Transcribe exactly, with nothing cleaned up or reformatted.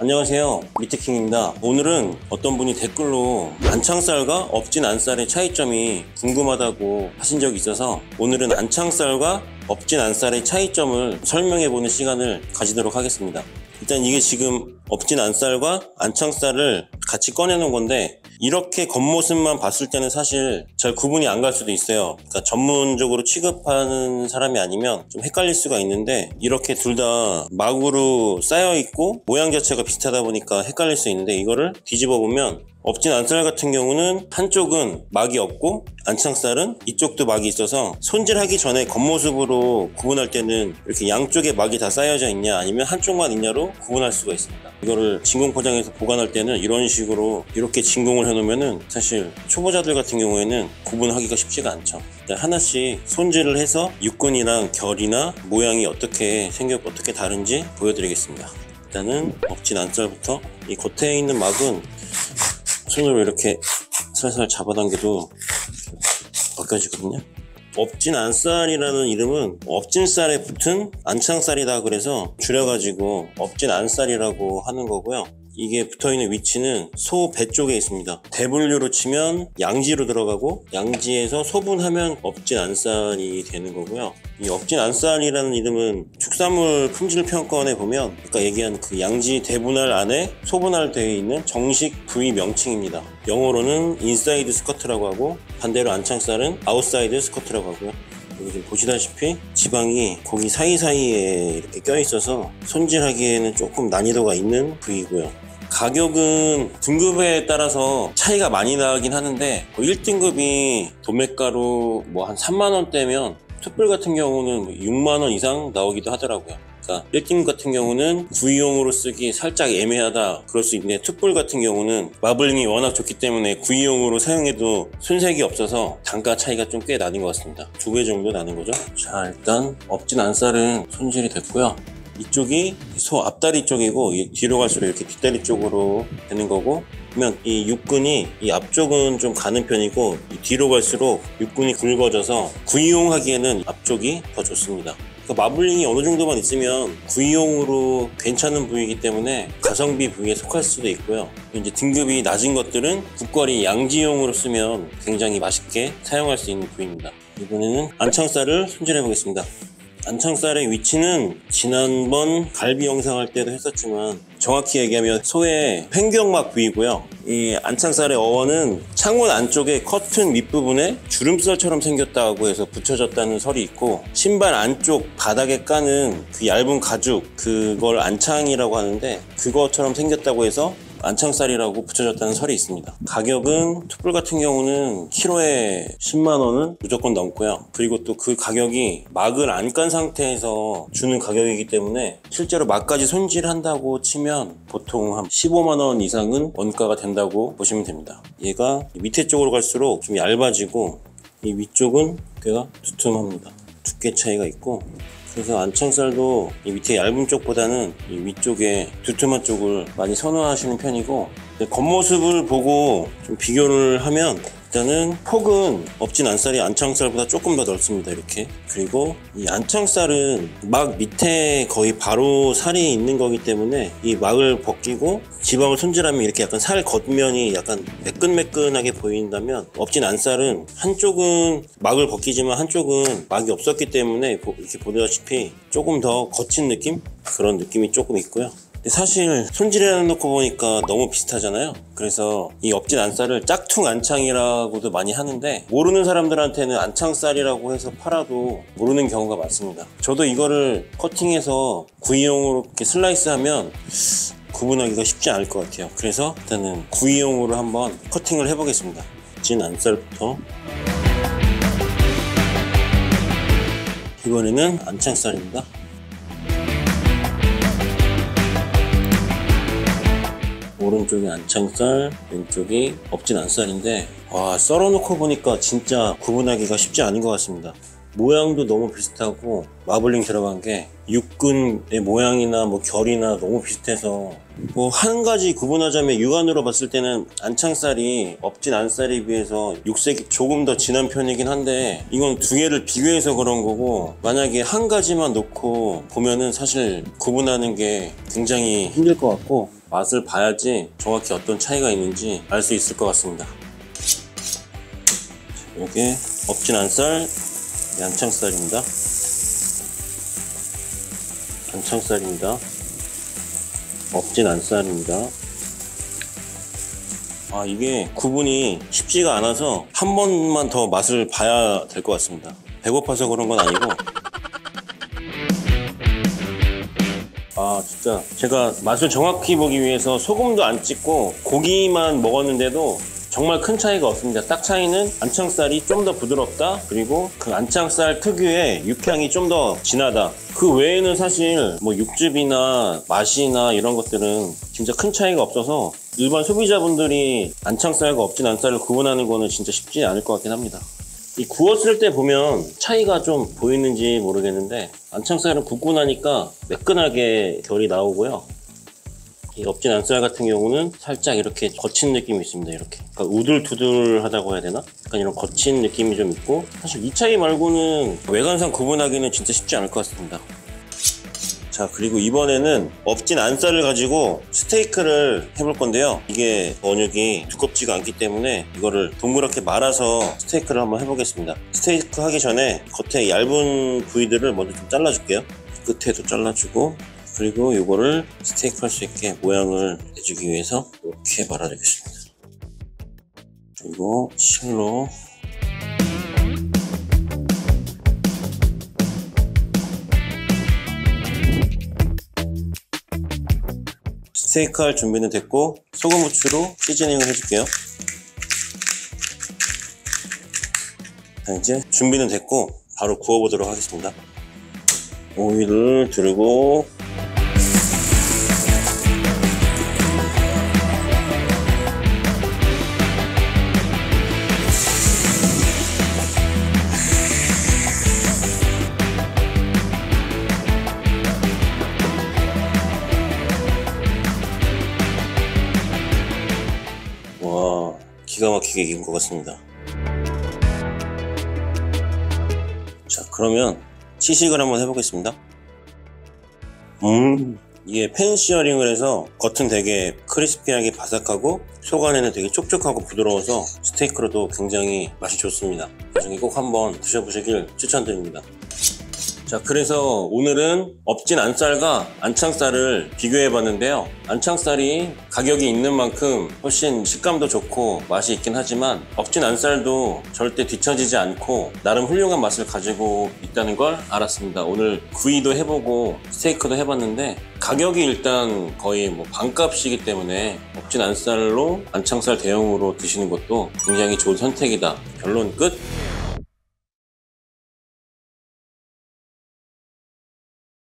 안녕하세요, 미트킹입니다. 오늘은 어떤 분이 댓글로 안창살과 업진 안살의 차이점이 궁금하다고 하신 적이 있어서 오늘은 안창살과 업진 안살의 차이점을 설명해보는 시간을 가지도록 하겠습니다. 일단 이게 지금 업진 안살과 안창살을 같이 꺼내놓은 건데, 이렇게 겉모습만 봤을 때는 사실 잘 구분이 안 갈 수도 있어요. 그러니까 전문적으로 취급하는 사람이 아니면 좀 헷갈릴 수가 있는데, 이렇게 둘 다 막으로 쌓여 있고 모양 자체가 비슷하다 보니까 헷갈릴 수 있는데, 이거를 뒤집어 보면 업진 안살 같은 경우는 한쪽은 막이 없고 안창살은 이쪽도 막이 있어서 손질하기 전에 겉모습으로 구분할 때는 이렇게 양쪽에 막이 다 쌓여져 있냐 아니면 한쪽만 있냐로 구분할 수가 있습니다. 이거를 진공 포장해서 보관할 때는 이런 식으로 이렇게 진공을 해놓으면은 사실 초보자들 같은 경우에는 구분하기가 쉽지가 않죠. 하나씩 손질을 해서 육근이랑 결이나 모양이 어떻게 생겼고 어떻게 다른지 보여드리겠습니다. 일단은 업진 안살부터, 이 겉에 있는 막은 손으로 이렇게 살살 잡아당겨도 벗겨지거든요. 업진 안살이라는 이름은 업진살에 붙은 안창살이다 그래서 줄여가지고 업진 안살이라고 하는 거고요. 이게 붙어있는 위치는 소 배 쪽에 있습니다. 대분류로 치면 양지로 들어가고, 양지에서 소분하면 업진 안살이 되는 거고요. 이 업진 안살이라는 이름은 축산물 품질 평가원에 보면 아까 얘기한 그 양지 대분할 안에 소분할 되어 있는 정식 부위 명칭입니다. 영어로는 인사이드 스커트라고 하고, 반대로 안창살은 아웃사이드 스커트라고 하고요. 여기 지금 보시다시피 지방이 고기 사이사이에 이렇게 껴있어서 손질하기에는 조금 난이도가 있는 부위고요. 가격은 등급에 따라서 차이가 많이 나긴 하는데, 일 등급이 도매가로 뭐 한 삼만 원대면 툭불 같은 경우는 육만 원 이상 나오기도 하더라고요. 그러니까 일 등급 같은 경우는 구이용으로 쓰기 살짝 애매하다 그럴 수 있는데, 툭불 같은 경우는 마블링이 워낙 좋기 때문에 구이용으로 사용해도 손색이 없어서 단가 차이가 좀 꽤 나는 것 같습니다. 두 배 정도 나는 거죠. 자, 일단 업진 안살은 손질이 됐고요. 이쪽이 소 앞다리 쪽이고, 뒤로 갈수록 이렇게 뒷다리 쪽으로 되는 거고, 그러면 이 육근이 이 앞쪽은 좀 가는 편이고, 이 뒤로 갈수록 육근이 굵어져서 구이용 하기에는 앞쪽이 더 좋습니다. 그러니까 마블링이 어느 정도만 있으면 구이용으로 괜찮은 부위이기 때문에 가성비 부위에 속할 수도 있고요. 이제 등급이 낮은 것들은 국거리 양지용으로 쓰면 굉장히 맛있게 사용할 수 있는 부위입니다. 이번에는 안창살을 손질해 보겠습니다. 안창살의 위치는 지난번 갈비 영상 할 때도 했었지만, 정확히 얘기하면 소의 횡격막 부위고요. 이 안창살의 어원은 창문 안쪽에 커튼 밑부분에 주름살처럼 생겼다고 해서 붙여졌다는 설이 있고, 신발 안쪽 바닥에 까는 그 얇은 가죽, 그걸 안창이라고 하는데, 그것처럼 생겼다고 해서 안창살이라고 붙여졌다는 설이 있습니다. 가격은 툭불 같은 경우는 키로에 십만 원은 무조건 넘고요. 그리고 또 그 가격이 막을 안 깐 상태에서 주는 가격이기 때문에 실제로 막까지 손질한다고 치면 보통 한 십오만 원 이상은 원가가 된다고 보시면 됩니다. 얘가 밑에 쪽으로 갈수록 좀 얇아지고, 이 위쪽은 꽤가 두툼합니다. 두께 차이가 있고, 그래서 안창살도 이 밑에 얇은 쪽보다는 이 위쪽에 두툼한 쪽을 많이 선호하시는 편이고, 겉모습을 보고 좀 비교를 하면 일단은 폭은 업진 안살이 안창살보다 조금 더 넓습니다. 이렇게. 그리고 이 안창살은 막 밑에 거의 바로 살이 있는 거기 때문에 이 막을 벗기고 지방을 손질하면 이렇게 약간 살 겉면이 약간 매끈매끈하게 보인다면, 업진 안살은 한쪽은 막을 벗기지만 한쪽은 막이 없었기 때문에 이렇게 보다시피 조금 더 거친 느낌? 그런 느낌이 조금 있고요. 근데 사실 손질해 놓고 보니까 너무 비슷하잖아요. 그래서 이 업진 안살을 짝퉁 안창이라고도 많이 하는데, 모르는 사람들한테는 안창살이라고 해서 팔아도 모르는 경우가 많습니다. 저도 이거를 커팅해서 구이용으로 이렇게 슬라이스하면 구분하기가 쉽지 않을 것 같아요. 그래서 일단은 구이용으로 한번 커팅을 해보겠습니다. 업진 안살부터. 이번에는 안창살입니다. 오른쪽이 안창살, 왼쪽이 업진 안살인데, 와, 썰어놓고 보니까 진짜 구분하기가 쉽지 않은 것 같습니다. 모양도 너무 비슷하고, 마블링 들어간 게 육근의 모양이나 뭐 결이나 너무 비슷해서, 뭐 한 가지 구분하자면 육안으로 봤을 때는 안창살이 업진 안살에 비해서 육색이 조금 더 진한 편이긴 한데, 이건 두 개를 비교해서 그런 거고, 만약에 한 가지만 놓고 보면은 사실 구분하는 게 굉장히 힘들 것 같고, 맛을 봐야지 정확히 어떤 차이가 있는지 알 수 있을 것 같습니다. 이게 업진 안살, 안창살입니다. 안창살입니다. 업진 안살입니다. 아, 이게 구분이 쉽지가 않아서 한 번만 더 맛을 봐야 될 것 같습니다. 배고파서 그런 건 아니고, 아 진짜 제가 맛을 정확히 보기 위해서 소금도 안 찍고 고기만 먹었는데도 정말 큰 차이가 없습니다. 딱 차이는 안창살이 좀 더 부드럽다, 그리고 그 안창살 특유의 육향이 좀 더 진하다. 그 외에는 사실 뭐 육즙이나 맛이나 이런 것들은 진짜 큰 차이가 없어서 일반 소비자분들이 안창살과 업진 안살을 구분하는 거는 진짜 쉽지 않을 것 같긴 합니다. 이 구웠을 때 보면 차이가 좀 보이는지 모르겠는데, 안창살은 굽고 나니까 매끈하게 결이 나오고요. 이 업진 안살 같은 경우는 살짝 이렇게 거친 느낌이 있습니다. 이렇게, 그러니까 우들투들하다고 해야 되나? 약간 이런 거친 느낌이 좀 있고, 사실 이 차이 말고는 외관상 구분하기는 진짜 쉽지 않을 것 같습니다. 자, 그리고 이번에는 업진 안살을 가지고 스테이크를 해볼 건데요. 이게 원육이 두껍지가 않기 때문에 이거를 동그랗게 말아서 스테이크를 한번 해보겠습니다. 스테이크 하기 전에 겉에 얇은 부위들을 먼저 좀 잘라줄게요. 끝에도 잘라주고, 그리고 이거를 스테이크 할 수 있게 모양을 내주기 위해서 이렇게 말아주겠습니다. 그리고 실로 스테이크 할 준비는 됐고, 소금 후추로 시즈닝을 해줄게요. 자, 이제 준비는 됐고 바로 구워보도록 하겠습니다. 오일을 두르고, 와, 기가 막히게 익은 것 같습니다. 자, 그러면 시식을 한번 해보겠습니다. 음, 이게 팬시어링을 해서 겉은 되게 크리스피하게 바삭하고 속 안에는 되게 촉촉하고 부드러워서 스테이크로도 굉장히 맛이 좋습니다. 나중에 꼭 한번 드셔보시길 추천드립니다. 자, 그래서 오늘은 업진 안살과 안창살을 비교해 봤는데요. 안창살이 가격이 있는 만큼 훨씬 식감도 좋고 맛이 있긴 하지만, 업진 안살도 절대 뒤처지지 않고 나름 훌륭한 맛을 가지고 있다는 걸 알았습니다. 오늘 구이도 해보고 스테이크도 해봤는데 가격이 일단 거의 뭐 반값이기 때문에 업진 안살로 안창살 대용으로 드시는 것도 굉장히 좋은 선택이다. 결론 끝!